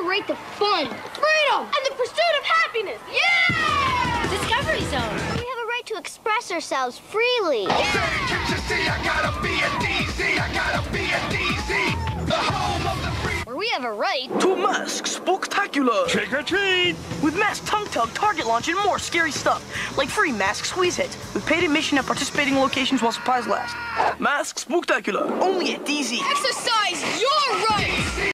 a right to fun, freedom, and the pursuit of happiness. Yeah! Discovery Zone. We have a right to express ourselves freely. Yeah! Can't you see I gotta be a DZ? I gotta be a DZ. The home of the free. Where we have a right to Mask Spooktacular. Trick or treat! With Mask Tongue Tug, Target Launch, and more scary stuff. Like free Mask Squeeze Hits with paid admission at participating locations while supplies last. Mask Spooktacular. Only at DZ. exercise your rights.